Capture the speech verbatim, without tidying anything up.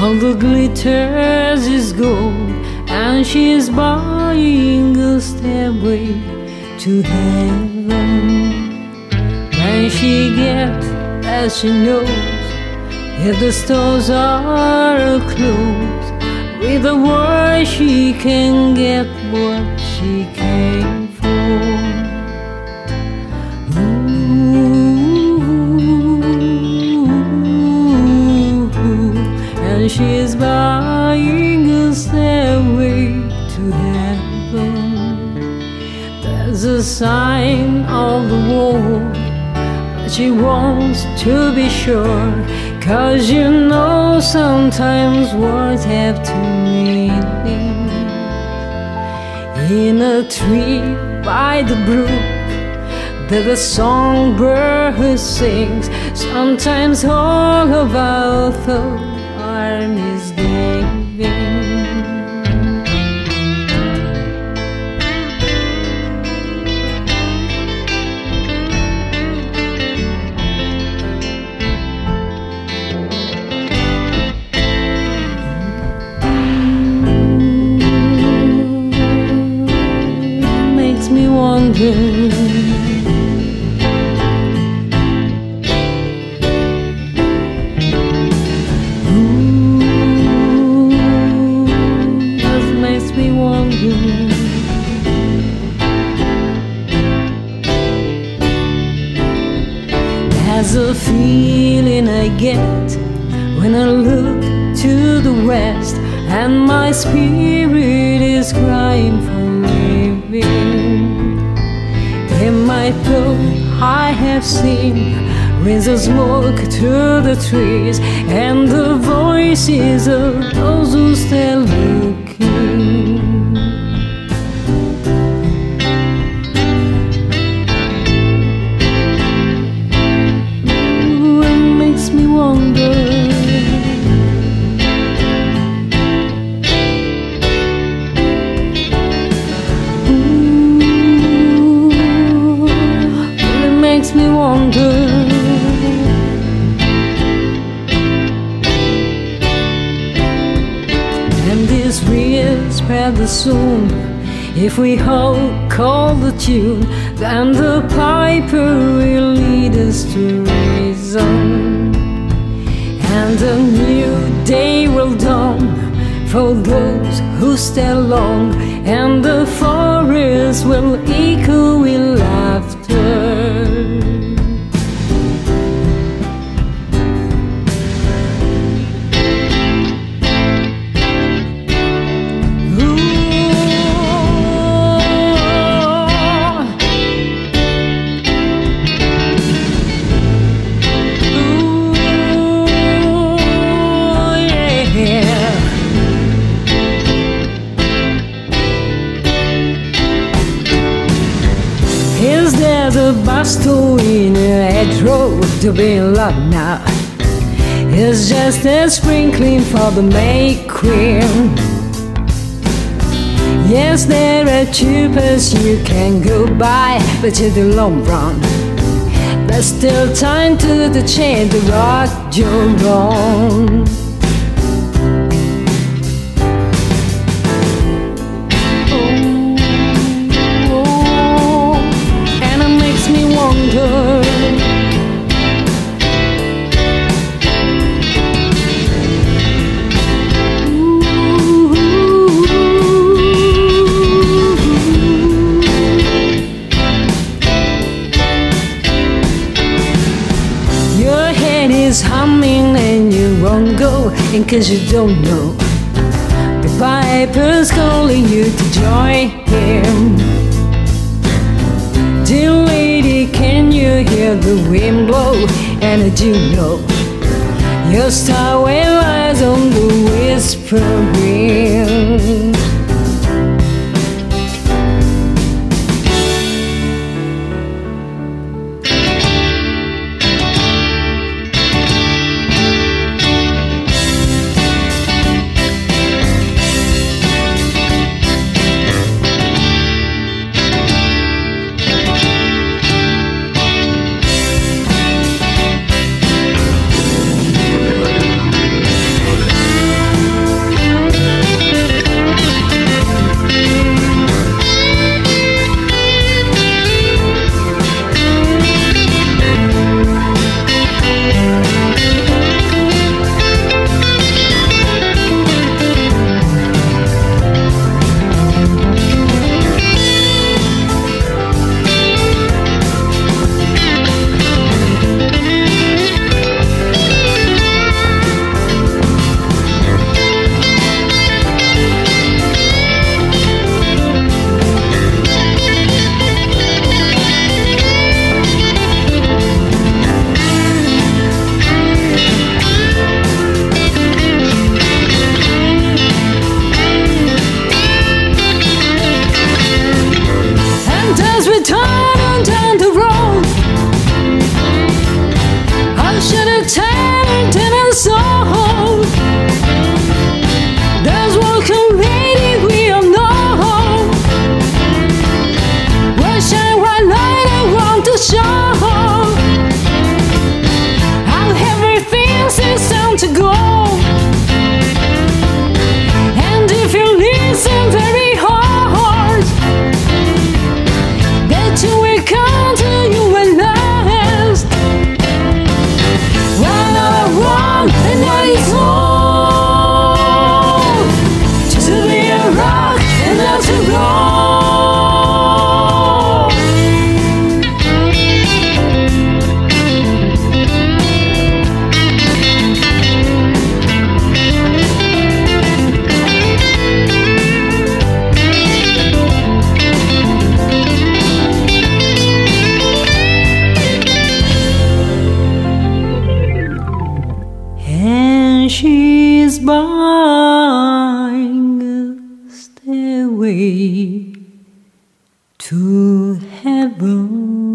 All the glitters is gold, and she is buying a stairway to heaven. When she gets there, she knows if the stores are closed, with a word she can get what she came for. And she is buying a stairway to heaven. There's a sign on the wall, but she wants to be sure, 'cause you know sometimes words have two meanings. In a tree by the brook that the songbird sings, sometimes all of our thoughts are misgiving. Makes me wonder, there's a feeling I get when I look to the west, and my spirit is crying for living. In my thought I have seen rings of smoke through the trees, and the voices of those who still looking. Me wonder, and this will spread the soon. If we hold call the tune, then the piper will lead us to reason, and a new day will dawn for those who stay long, and the forest will echo with laughter. Is there the bastard in a hedgerow to be in love now? It's just a sprinkling for the May Queen. Yes, there are tubers you can go by, but in the long run, there's still time to the change the rock you're wrong. Is humming and you won't go, in case you don't know, the piper's calling you to join him. Dear lady, can you hear the wind blow? And I do know your star will lies on the whispering. way to heaven.